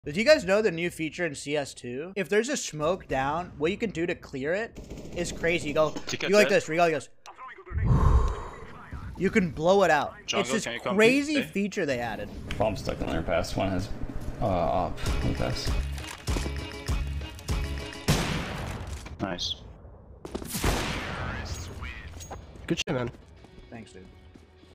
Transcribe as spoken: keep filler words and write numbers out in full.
Did you guys know the new feature in C S two? If there's a smoke down, what you can do to clear it is crazy. You go, you go like this. You go like this. You can blow it out. Jungle, it's this crazy feature they added. Bomb stuck in their pass. One has uh, op in pass. Nice. Good shit, man. Thanks, dude.